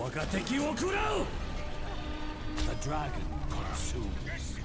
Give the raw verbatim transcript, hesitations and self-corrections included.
我が敵を食らう The dragon consumes.